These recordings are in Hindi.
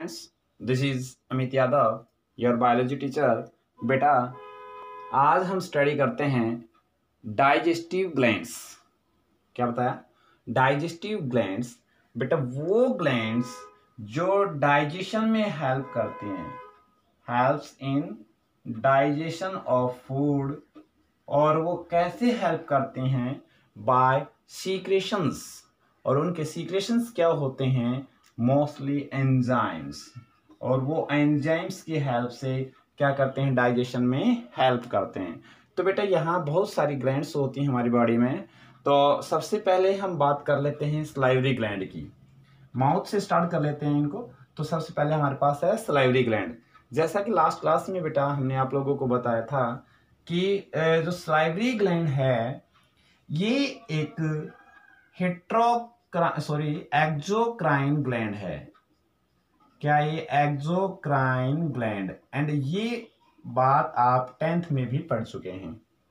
This is Amit Yadav, your biology teacher. बेटा, आज हम स्टडी करते हैं डाइजेस्टिव ग्लैंड्स। क्या बताया? Digestive glands. बेटा, वो ग्लैंड्स जो डाइजेशन में हेल्प करते हैं, helps in digestion of food. और वो कैसे हेल्प करते हैं? By secretions. और उनके सीक्रेशंस क्या होते हैं? Mostly enzymes. और वो एंजाइम्स की हेल्प से क्या करते हैं? डाइजेशन में हेल्प करते हैं। तो बेटा, यहाँ बहुत सारी ग्लैंड्स होती हैं हमारी बॉडी में। तो सबसे पहले हम बात कर लेते हैं सलाइवरी ग्लैंड की। माउथ से स्टार्ट कर लेते हैं इनको। तो सबसे पहले हमारे पास है सलाइवरी ग्लैंड। जैसा कि लास्ट क्लास में बेटा हमने आप लोगों को बताया था कि जो सलाइवरी ग्लैंड है ये एक एक्सोक्राइन ग्लैंड है। क्या ये एक्सोक्राइन ग्लैंड? एंड ये बात आप 10th में भी पढ़ चुके हैं।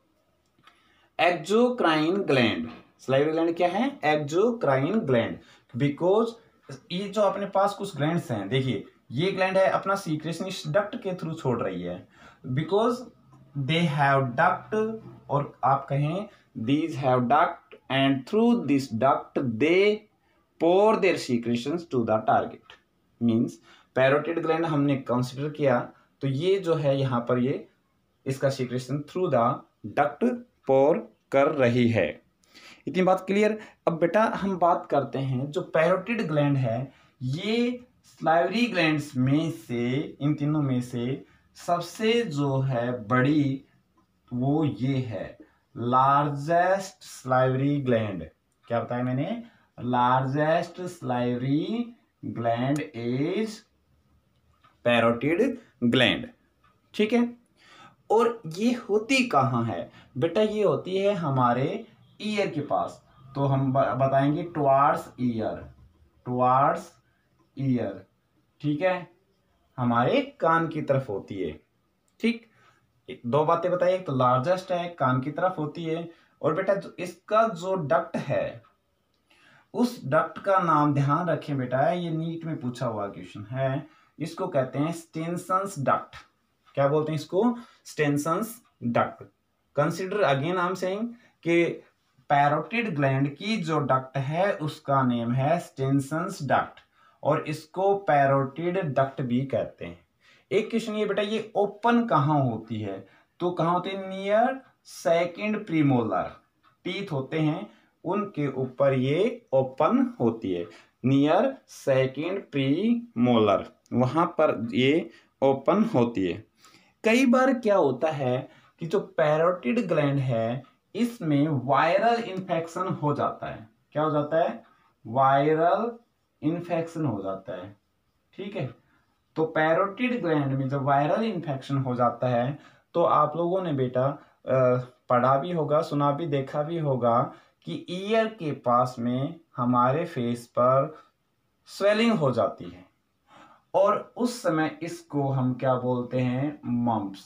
एक्सोक्राइन ग्लैंड, सलाइवरी ग्लैंड क्या है? Exocrine gland. बिकॉज ये जो अपने पास कुछ ग्लैंड्स हैं, देखिए ये ग्लैंड है अपना सीक्रेशन इस डक्ट के थ्रू छोड़ रही है। बिकॉज दे हैव डक्ट, और आप कहें these have duct, and through this duct they pour their secretions to the target. Means parotid gland हमने कंसिडर किया, तो ये जो है यहाँ पर ये इसका secretion through the duct pour कर रही है। इतनी बात क्लियर? अब बेटा हम बात करते हैं जो पैरोटिड ग्लैंड है, ये सलाइवरी ग्लैंड्स में से, इन तीनों में से सबसे जो है बड़ी वो ये है लार्जेस्ट सलाइवरी ग्लैंड। क्या बताया मैंने? Largest salivary gland is parotid gland. ठीक है। और ये होती कहाँ है? बेटा ये होती है हमारे ईयर के पास। तो हम बताएंगे टुवार्ड्स ईयर, टुवार्ड्स ईयर। ठीक है, हमारे कान की तरफ होती है। ठीक, दो बातें बताइए, एक तो लार्जेस्ट है, कान की तरफ होती है। और बेटा इसका जो डक्ट है, उस डक्ट का नाम ध्यान रखें बेटा, ये नीट में पूछा हुआ क्वेश्चन है। इसको कहते हैं स्टेनसन्स डक्ट। क्या बोलते हैं इसको? Stensen's duct. Consider again I am saying कि पैरोटिड ग्लैंड की जो डक्ट है उसका नेम है स्टेनसन्स डक्ट, और इसको पैरोटिड डक्ट भी कहते हैं। एक क्वेश्चन ये बेटा, ये ओपन कहाँ होती है? तो कहाँ होती है? नियर सेकंड प्रीमोलर टीथ होते हैं, उनके ऊपर ये ओपन होती है। नियर सेकंड प्रीमोलर, वहां पर ये ओपन होती है। कई बार क्या होता है कि जो पैरोटिड ग्लैंड है इसमें वायरल इन्फेक्शन हो जाता है। क्या हो जाता है? वायरल इन्फेक्शन हो जाता है। ठीक है, तो पैरोटिड ग्लैंड में जब वायरल इन्फेक्शन हो जाता है तो आप लोगों ने बेटा पढ़ा भी होगा, सुना भी, देखा भी होगा कि ईयर के पास में हमारे फेस पर स्वेलिंग हो जाती है, और उस समय इसको हम क्या बोलते हैं? मम्प्स,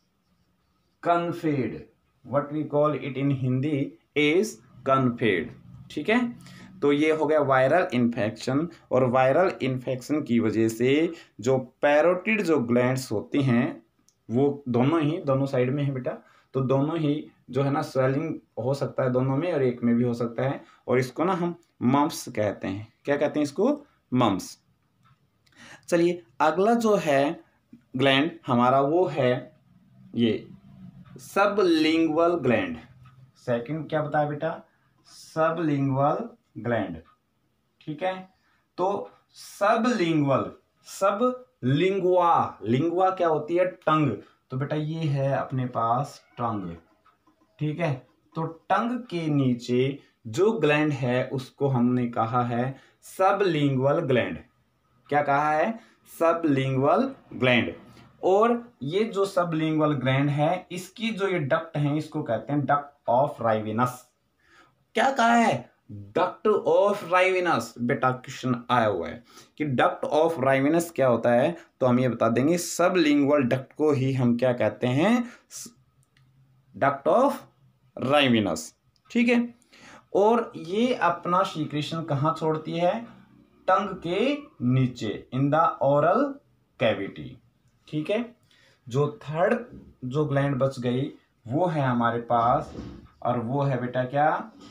कन्फेड। What we call it in Hindi is कन्फेड। ठीक है, तो ये हो गया वायरल इन्फेक्शन। और वायरल इन्फेक्शन की वजह से जो पैरोटिड जो ग्लैंड्स होती हैं वो दोनों साइड में है बेटा, तो दोनों ही जो है ना स्वेलिंग हो सकता है दोनों में, और एक में भी हो सकता है, और इसको ना हम मम्प्स कहते हैं। क्या कहते हैं इसको? मम्प्स। चलिए अगला जो है ग्लैंड हमारा वो है ये सबलिंगुअल ग्लैंड। सेकंड क्या बताया बेटा? Sublingual gland. ठीक है, तो सबलिंगुअल, सब लिंगुआ, लिंगुआ क्या होती है? टंग। तो बेटा ये है अपने पास टंग। ठीक है, तो टंग के नीचे जो ग्लैंड है उसको हमने कहा है सबलिंगुअल ग्लैंड। क्या कहा है? Sublingual gland. और ये जो सबलिंगुअल ग्लैंड है इसकी जो ये डक्ट है इसको कहते हैं डक्ट ऑफ राइविनस। क्या कहा है? Duct of Rivinus. बेटा क्वेश्चन आया हुआ है कि डक्ट ऑफ राइविनस क्या होता है, तो हम ये बता देंगे सबलिंगुअल डक्ट को ही हम क्या कहते हैं? Duct of Rivinus. ठीक है, और ये अपना सीक्रेशन कहाँ छोड़ती है? टंग के नीचे, इन द ओरल कैविटी। ठीक है, जो थर्ड जो ग्लैंड बच गई वो है हमारे पास, और वो है बेटा क्या,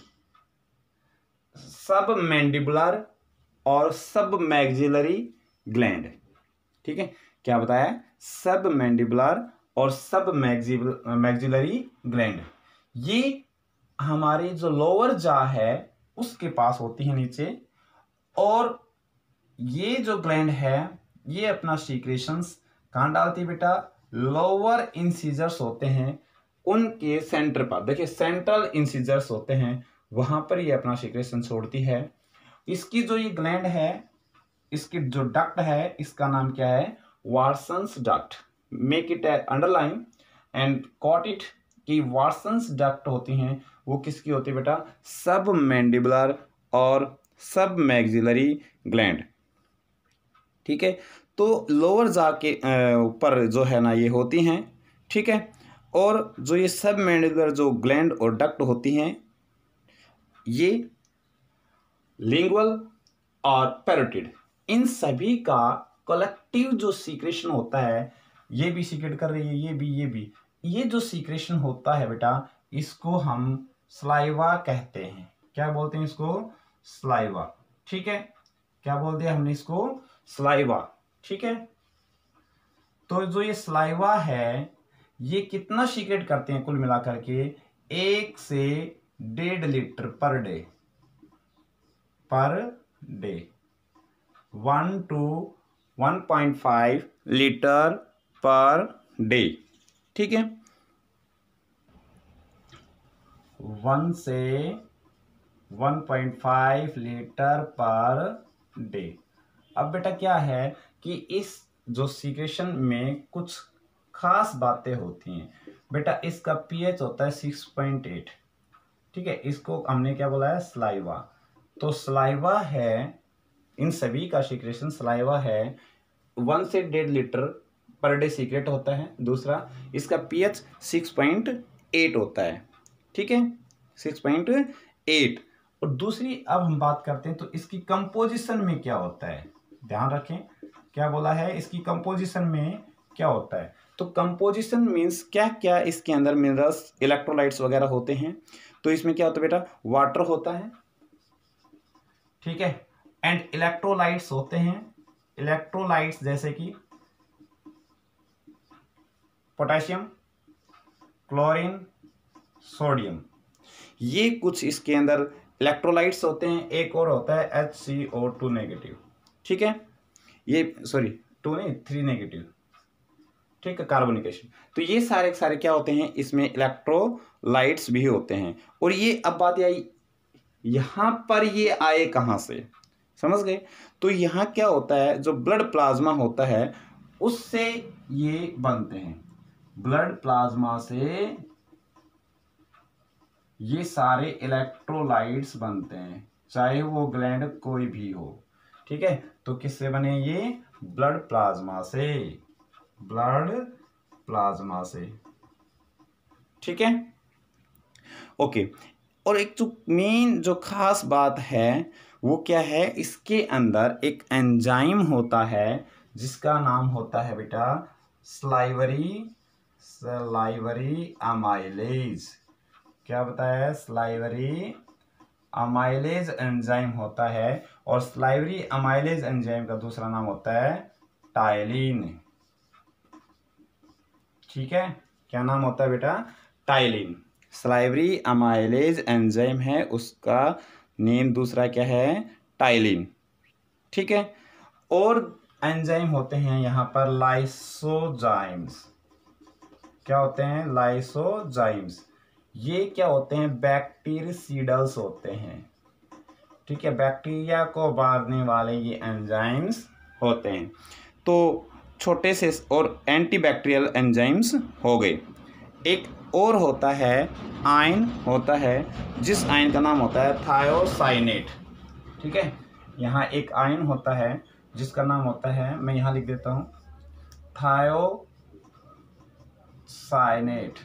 सब मैंडिबुलर और सब मैक्सिलरी ग्लैंड। ठीक है, क्या बताया, सब मैंडिबुलर और सब मैक्सिलरी ग्लैंड। ये हमारी जो लोअर जा है उसके पास होती है नीचे, और ये जो ग्लैंड है ये अपना सीक्रेशंस कहाँ डालती है बेटा, लोअर इंसीजर्स होते हैं उनके सेंटर पर। देखिए सेंट्रल इंसीजर्स होते हैं वहां पर ये अपना सीक्रेशन छोड़ती है। इसकी जो ये ग्लैंड है, इसकी जो डक्ट है, इसका नाम क्या है, Wharton's duct. Make it underline and caught it कि वाटसन्स डक्ट होती हैं वो किसकी होती है बेटा, सब मैंडिबुलर और सब मैक्सिलरी ग्लैंड। ठीक है, तो लोअर जा के ऊपर जो है ना ये होती हैं। ठीक है, और जो ये सब मैंडिबुलर जो ग्लैंड और डक्ट होती हैं ये लिंगुअल और पैरोटिड, इन सभी का कलेक्टिव जो सीक्रेशन होता है, ये भी सीक्रेट कर रही है, ये भी, ये जो सीक्रेशन होता है बेटा इसको हम सलाइवा कहते हैं। क्या बोलते हैं इसको, सलाइवा। ठीक है, क्या बोलते हैं हमने इसको, सलाइवा। ठीक है, तो जो ये सलाइवा है ये कितना सीक्रेट करते हैं कुल मिलाकर के, 1 से 1.5 litre per day, 1 to 1.5 litre per day. ठीक है, 1 से 1.5 लीटर पर डे। अब बेटा क्या है कि इस जो सीक्रेशन में कुछ खास बातें होती हैं बेटा। इसका पीएच होता है 6.8। ठीक है, इसको हमने क्या बोला है, सलाइवा। तो सलाइवा है, इन सभी का सीक्रेशन सलाइवा है, 1 से 1.5 लीटर पर डे सीक्रेट होता है। दूसरा, इसका पीएच 6.8 होता है। ठीक है, 6.8। और दूसरी अब हम बात करते हैं तो इसकी कंपोजिशन में क्या होता है, ध्यान रखें क्या बोला है, इसकी कंपोजिशन में क्या होता है। तो कंपोजिशन मीन्स क्या क्या इसके अंदर मिनरल्स, इलेक्ट्रोलाइट्स वगैरह होते हैं। तो इसमें क्या होता है बेटा, वाटर होता है। ठीक है, एंड इलेक्ट्रोलाइट्स होते हैं। इलेक्ट्रोलाइट्स जैसे कि पोटेशियम, क्लोरीन, सोडियम, ये कुछ इसके अंदर इलेक्ट्रोलाइट्स होते हैं। एक और होता है HCO2 नेगेटिव। ठीक है, ये 2 नहीं 3 नेगेटिव। ठीक है, कार्बोनिक एसिड। तो ये सारे सारे क्या होते हैं, इसमें इलेक्ट्रोलाइट्स भी होते हैं। और ये अब बात आई यहां पर, ये आए कहां से, समझ गए। तो यहाँ क्या होता है, जो ब्लड प्लाज्मा होता है उससे ये बनते हैं। ब्लड प्लाज्मा से ये सारे इलेक्ट्रोलाइट्स बनते हैं, चाहे वो ग्लैंड कोई भी हो। ठीक है, तो किससे बने ये, ब्लड प्लाज्मा से, ब्लड प्लाज्मा से। ठीक है, ओके। और एक जो मेन जो खास बात है वो क्या है, इसके अंदर एक एंजाइम होता है जिसका नाम होता है बेटा सलाइवरी अमाइलेज। क्या बताया, सलाइवरी अमाइलेज एंजाइम होता है। और सलाइवरी अमाइलेज एंजाइम का दूसरा नाम होता है टाइलिन। ठीक है, क्या नाम होता है बेटा, टाइलिन। सलाइवरी अमाइलेज एंजाइम है, उसका नेम दूसरा क्या है, टाइलिन। ठीक है, और एंजाइम होते हैं यहाँ पर लाइसोजाइम्स। क्या होते हैं, लाइसोजाइम्स। ये क्या होते हैं, बैक्टीरियसिडल्स होते हैं। ठीक है, बैक्टीरिया को मारने वाले ये एंजाइम्स होते हैं। तो छोटे से और एंटीबैक्टीरियल एंजाइम्स हो गए। एक और होता है आयन होता है, जिस आयन का नाम होता है थायोसाइनेट। ठीक है, यहाँ एक आयन होता है जिसका नाम होता है, मैं यहाँ लिख देता हूँ, थायोसाइनेट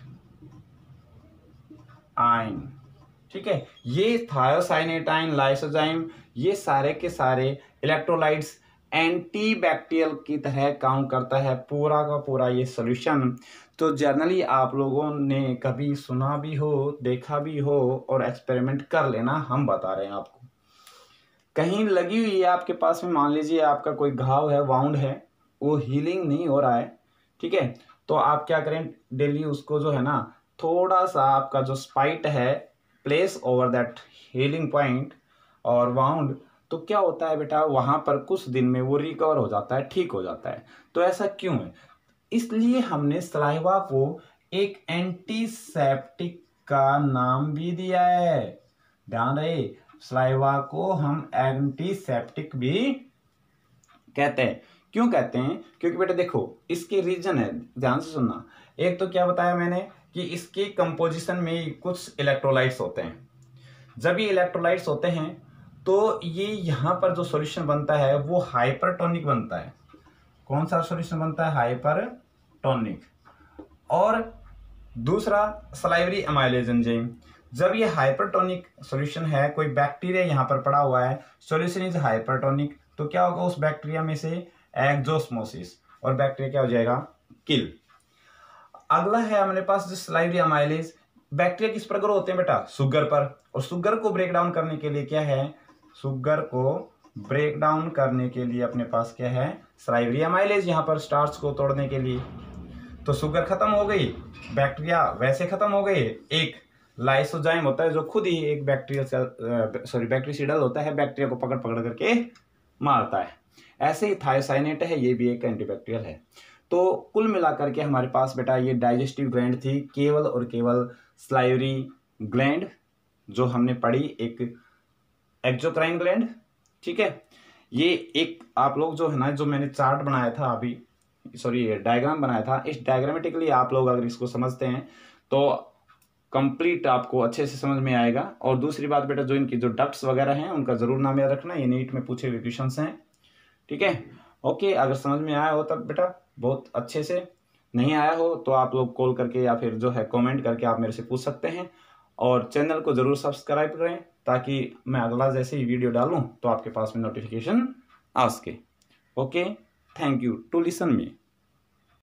आयन। ठीक है, ये थायोसाइनेट आयन, लाइसोजाइम, ये सारे के सारे इलेक्ट्रोलाइट्स एंटी बैक्टीरियल की तरह काम करता है पूरा का पूरा ये सॉल्यूशन। तो जनरली आप लोगों ने कभी सुना भी हो, देखा भी हो, और एक्सपेरिमेंट कर लेना, हम बता रहे हैं आपको। कहीं लगी हुई है आपके पास में, मान लीजिए आपका कोई घाव है, वाउंड है, वो हीलिंग नहीं हो रहा है, ठीक है, तो आप क्या करें, डेली उसको जो है ना थोड़ा सा आपका जो स्पाइट है place over that healing point और वाउंड, तो क्या होता है बेटा, वहां पर कुछ दिन में वो रिकवर हो जाता है, ठीक हो जाता है। तो ऐसा क्यों है? इसलिए हमने सलाइवा को एक एंटीसेप्टिक का नाम भी दिया है। ध्यान रहे, सलाइवा को हम एंटीसेप्टिक भी कहते हैं। क्यों कहते हैं? क्योंकि बेटा देखो, इसके रीजन है, ध्यान से सुनना। एक तो क्या बताया मैंने कि इसके कंपोजिशन में कुछ इलेक्ट्रोलाइट्स होते हैं। जब ये इलेक्ट्रोलाइट्स होते हैं तो ये यहाँ पर जो सॉल्यूशन बनता है वो हाइपरटोनिक बनता है। कौन सा सॉल्यूशन बनता है? हाइपरटोनिक। और दूसरा सलाइवरी अमाइलेज एंजाइम। जब ये हाइपरटोनिक सॉल्यूशन है, कोई बैक्टीरिया यहाँ पर पड़ा हुआ है, सॉल्यूशन इज हाइपरटोनिक, तो क्या होगा, उस बैक्टीरिया में से एक्सोस्मोसिस, और बैक्टीरिया क्या हो जाएगा? किल। अगला है हमारे पास जो सलाइवरी अमाइलेज। बैक्टीरिया किस पर ग्रो होते हैं बेटा? शुगर पर। और शुगर को ब्रेक डाउन करने के लिए क्या है? शुगर को ब्रेक डाउन करने के लिए अपने पास क्या है? सलाइवरी अमाइलेज, यहाँ पर स्टार्च को तोड़ने के लिए। तो शुगर खत्म हो गई, बैक्टीरिया वैसे खत्म हो गए। एक लाइसोजाइम होता है जो खुद ही एक बैक्टीरियासीडल होता है, बैक्टीरिया को पकड़ पकड़ करके मारता है। ऐसे ही थायोसाइनेट है, ये भी एक एंटीबैक्टीरियल है। तो कुल मिलाकर के हमारे पास बेटा ये डाइजेस्टिव ग्लैंड थी, केवल और केवल सलाइवरी ग्लैंड जो हमने पढ़ी, एक एक्सोक्राइन ग्लैंड, ठीक है। ये एक आप लोग जो है ना, जो मैंने चार्ट बनाया था अभी, सॉरी डायग्राम बनाया था, इस डायग्रामेटिकली आप लोग अगर इसको समझते हैं तो कंप्लीट आपको अच्छे से समझ में आएगा। और दूसरी बात बेटा, जो इनकी जो डक्ट्स वगैरह हैं उनका जरूर नाम याद रखना, ये नीट में पूछे हुए क्वेश्चंस हैं, ठीक है। ओके, अगर समझ में आया हो तब बेटा बहुत अच्छे से, नहीं आया हो तो आप लोग कॉल करके या फिर जो है कमेंट करके आप मेरे से पूछ सकते हैं। और चैनल को जरूर सब्सक्राइब करें ताकि मैं अगला जैसे ही वीडियो डालूं तो आपके पास में नोटिफिकेशन आ सके। Okay, thank you to listen me.